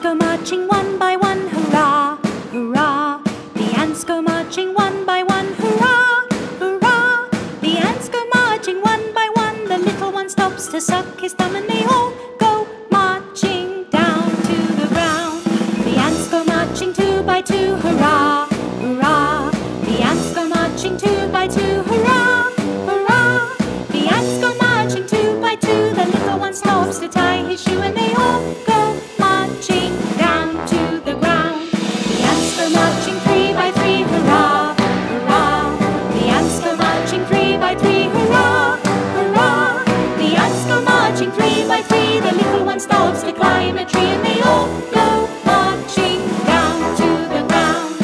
go marching one by one, hurrah, hurrah. The ants go marching one by one, hurrah, hurrah. The ants go marching one by one. The little one stops to suck his thumb and they all go marching down to the ground. The ants go marching two by two, hurrah, hurrah. The ants go marching two by two, hurrah, hurrah. The ants go marching two by two. The little one stops to tie his shoe and they all go marching down to the ground. The ants go marching three by three, hurrah, hurrah. The ants go marching three by three, hurrah, hurrah. The ants go marching three by three. The little one stops to climb a tree and they all go marching down to the ground.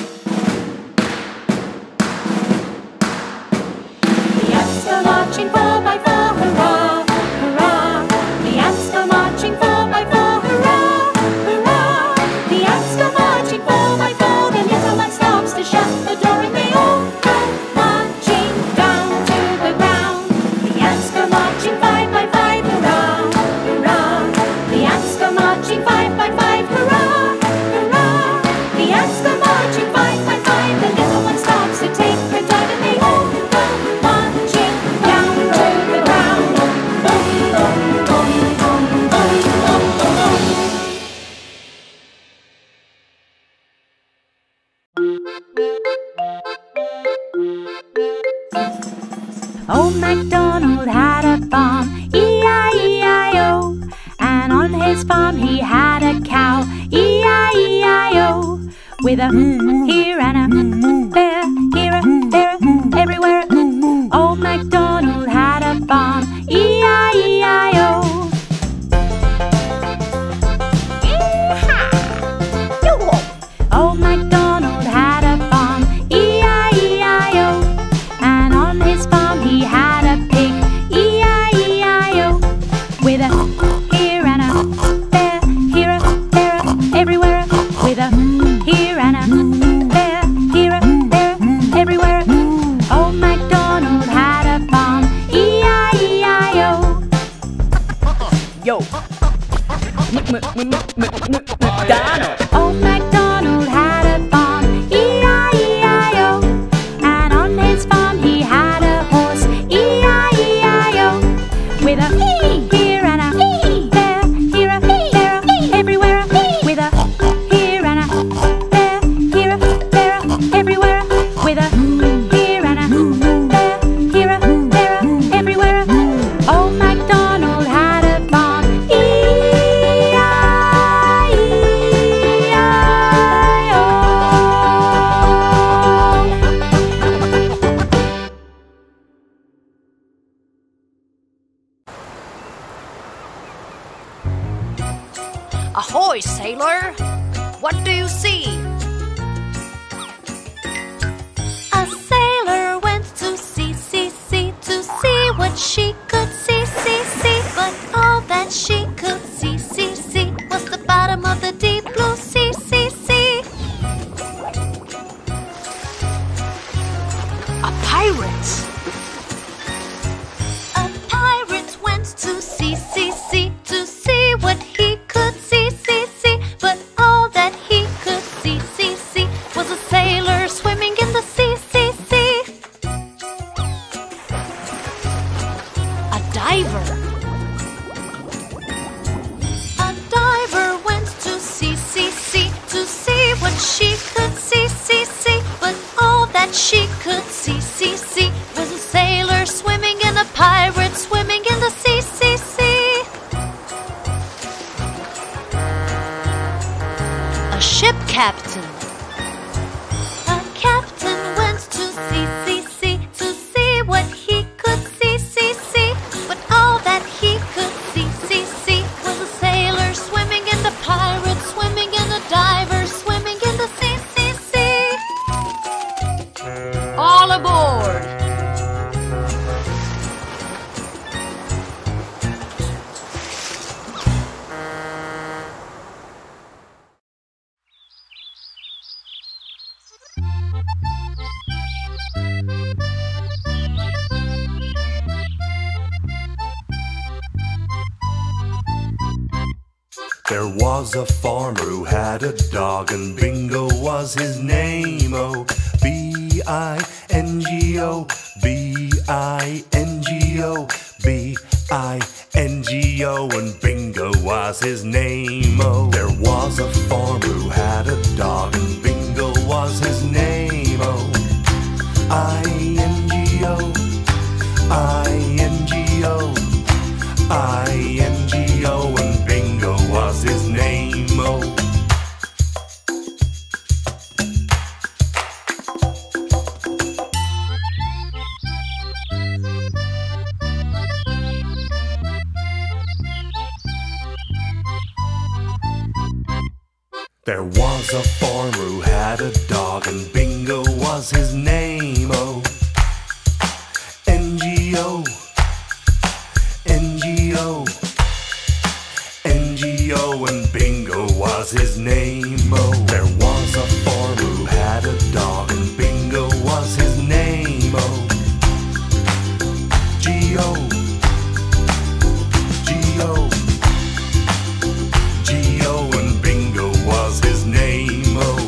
The ants go marching four by four, hurrah, hurrah. The ants go marching four by four, hurrah, hurrah. The ants go marching four by four. The little one stops to shut the door and they all go marching down to the ground. The ants go marching five by five, hurrah, hurrah. The ants go marching five by five, hurrah, hurrah. The ants go marching five by five. The little one stops to take her dive and they all go marching down to the ground. Old MacDonald had a farm, E-I-E-I-O. And on his farm he had a cow, E-I-E-I-O. With a here and a there, here a there, everywhere. Old MacDonald had a farm, E-I-E-I-O. Old MacDonald had a farm, E-I-E-I-O. And on his farm he had a pig, E-I-E-I-O. With a here and a there, here a there, everywhere. With a here and a there, here a there, everywhere. Old MacDonald had a farm, E-I-E-I-O. Yo, MacDonald. Old MacDonald had a farm, E-I-E-I-O. And on his farm he had a horse, E-I-E-I-O. With a here and a there, here a there, everywhere. With a here and a there, here a there, everywhere. With a here and a there, here a there, everywhere. Old MacDonald had a farm, Ahoy, sailor! What do you see? A sailor went to sea, to see what she could see. But all that she could see was the bottom of the deep blue sea. A pirate! A pirate went to sea, to see what he could see. But all that he could see was a sailor swimming in the sea. A diver! A diver went to sea, to see what she could see. But all that she could see was a sailor swimming and a pirate swimming in the sea. A ship captain! A captain went to sea, to see what he could see. But all that he could see was a sailor swimming and a pirate swimming and a diver swimming in the sea. All aboard! There was a farmer who had a dog, and Bingo was his name. Oh, B-I-N-G-O, B-I-N-G-O, B-I-N-G-O, and Bingo was his name. Oh, there was a farmer who had a dog, and Bingo was his name. Oh, I-N-G-O, I-N-G-O, I-N-G-O, and Bingo was his name. Oh, there was a farmer who had a dog, and Bingo was his name. Oh, N-G-O, N-G-O, N-G-O, and Bingo was his name. Oh, there was a farmer who had a dog, and Bingo was his name. Oh, G-O, G-O, G-O, and Bingo was his name. Oh,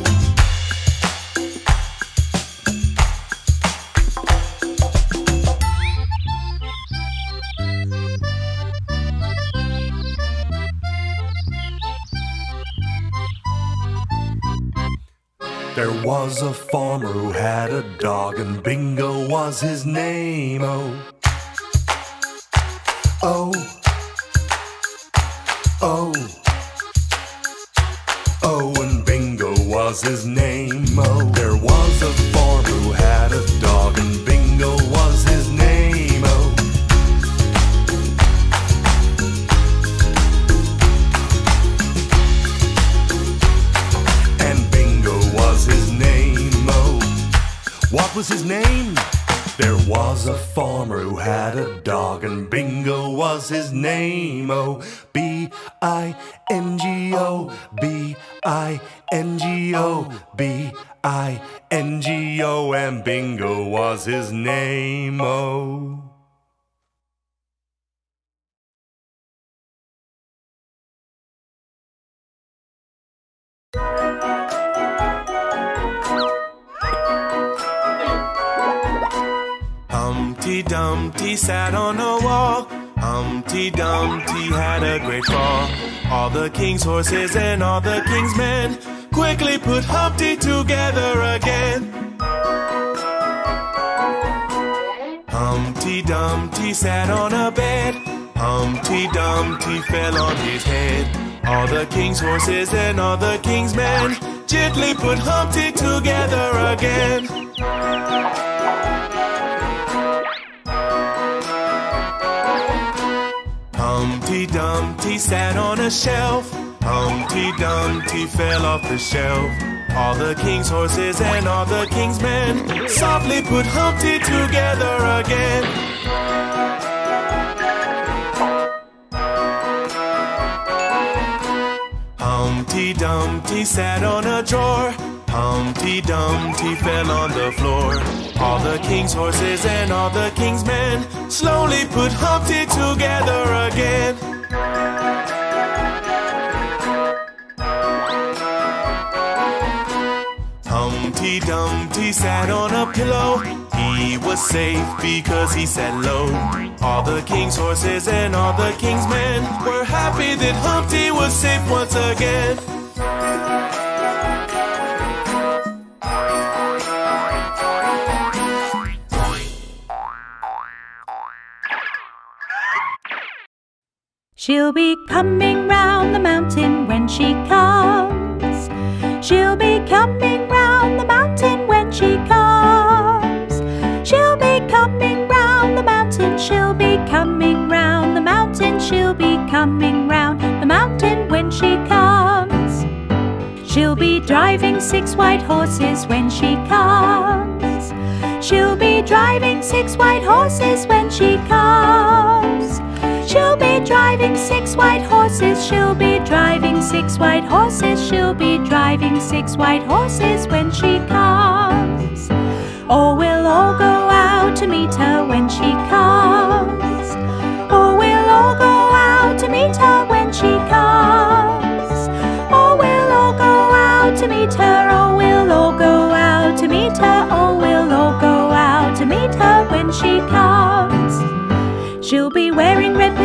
there was a farmer who had a dog, and Bingo was his name. Oh, oh, oh, oh, and Bingo was his name. Oh, there was a farmer who had a dog, and Bingo was his name. Oh, and Bingo was his name. Oh, what was his name? There was a farmer who had a dog, and Bingo was his name. Oh, B-I-N-G-O, B-I-N-G-O, B-I-N-G-O, and Bingo was his name. Oh. Humpty Dumpty sat on a wall. Humpty Dumpty had a great fall. All the king's horses and all the king's men quickly put Humpty together again. Humpty Dumpty sat on a bed. Humpty Dumpty fell on his head. All the king's horses and all the king's men gently put Humpty together again. Humpty Dumpty sat on a shelf. Humpty Dumpty fell off the shelf. All the king's horses and all the king's men softly put Humpty together again. Humpty Dumpty sat on a drawer. Humpty Dumpty fell on the floor. All the king's horses and all the king's men slowly put Humpty together again. Humpty Dumpty sat on a pillow. He was safe because he sat low. All the king's horses and all the king's men were happy that Humpty was safe once again. She'll be coming round the mountain when she comes. She'll be coming round the mountain when she comes. She'll be coming round the mountain. She'll be coming round the mountain. She'll be coming round the mountain when she comes. She'll be driving 6 white horses when she comes. She'll be driving 6 white horses when she comes. She'll be driving 6 white horses. She'll be driving 6 white horses. She'll be driving 6 white horses when she comes. Oh, we'll all go out to meet her when she comes. Oh, we'll all go out to meet her when she comes.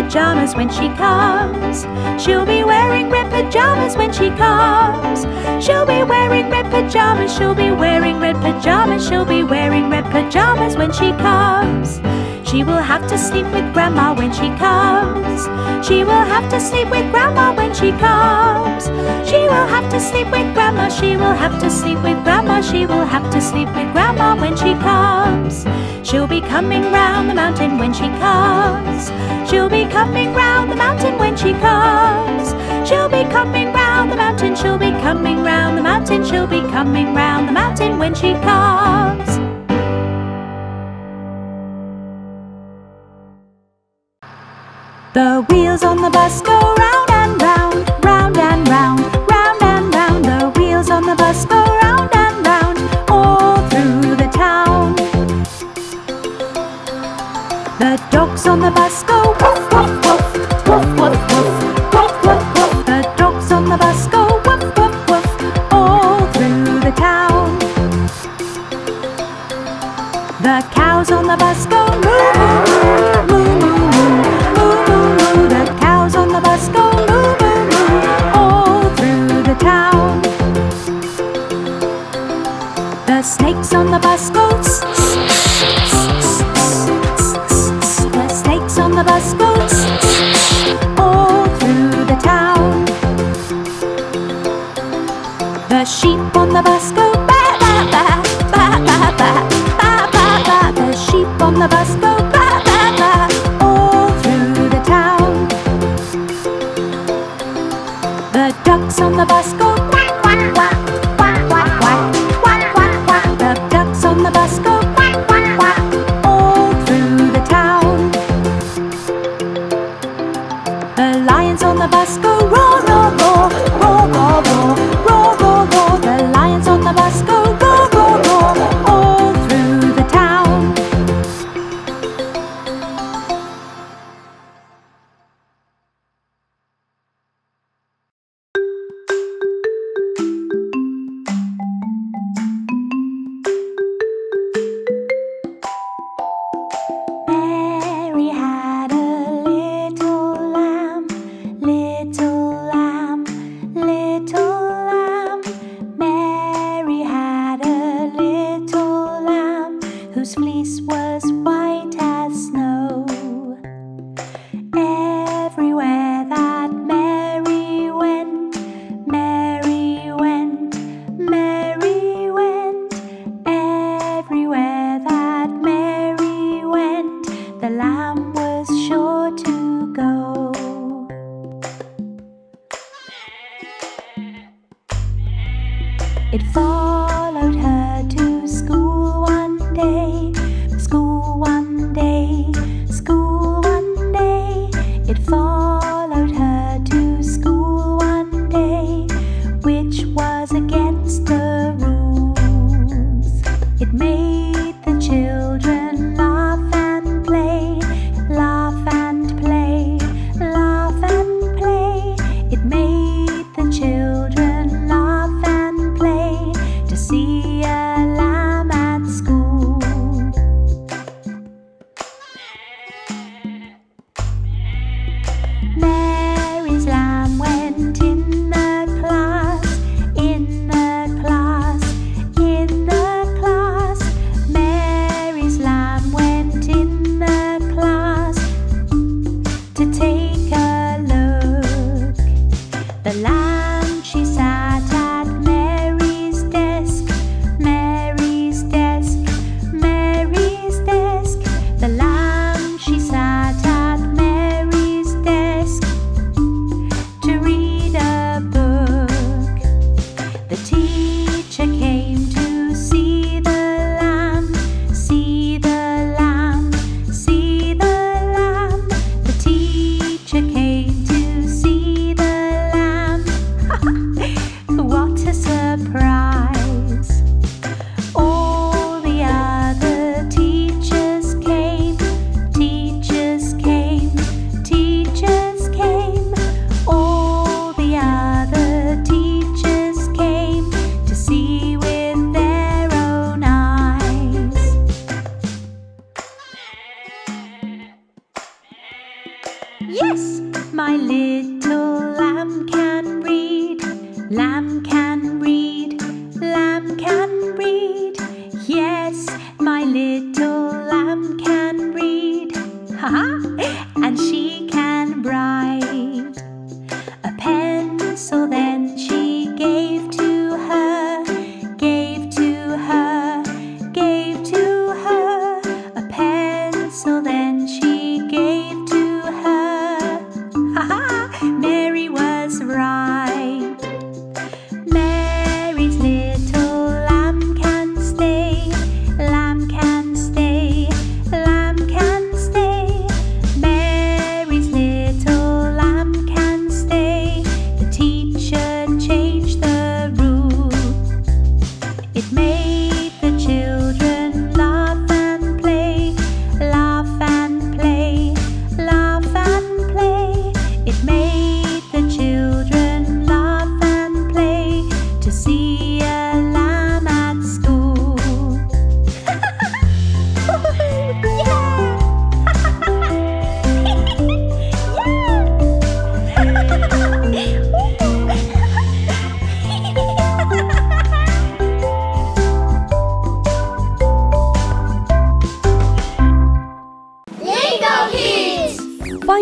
pajamas when she comes. She'll be wearing red pajamas when she comes. She'll be wearing red pajamas, she'll be wearing red pajamas, she'll be wearing red pajamas when she comes. She will have to sleep with Grandma when she comes. She will have to sleep with Grandma when she comes. She will have to sleep with Grandma. She will have to sleep with Grandma. She will have to sleep with Grandma when she comes. She'll be coming round the mountain when she comes. She'll be coming round the mountain when she comes. She'll be coming round the mountain. She'll be coming round the mountain. She'll be coming round the mountain when she comes. The wheels on the bus go round and round, round and round, round and round. The wheels on the bus go round and round, all through the town. The dogs on the bus go woof, woof, woof, woof, woof, woof, woof, woof, woof. The dogs on the bus go woof, woof, woof, all through the town. The cows on the bus go moo, moo, moo, moo, moo. The cows on the bus go moo, moo, moo, all through the town. The snakes on the bus go tss, tss, tss, tss, tss. The snakes on the bus go tss, tss, all through the town. The sheep on the bus go ba, ba, ba, ba, ba, ba, ba, ba, ba. The sheep on the bus go ba, ba, ba, all through the town. The ducks on the bus go quack, quack, quack, quack, quack, quack, quack, quack, quack. The ducks on the bus go quack, quack, quack, all through the town. The lions on the bus go roar, roar, roar, roar, roar, roar, roar, roar, roar. The lions on the bus go roar, roar, roar, all through the town. Mary had a little lamb, little lamb, little lamb. Mary had a little lamb whose fleece was white as snow. Everywhere that Mary went, Mary went, Mary went. Everywhere that Mary went, the lamb was sure to go. It followed her to school one day. The school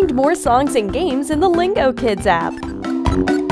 Find more songs and games in the Lingo Kids app.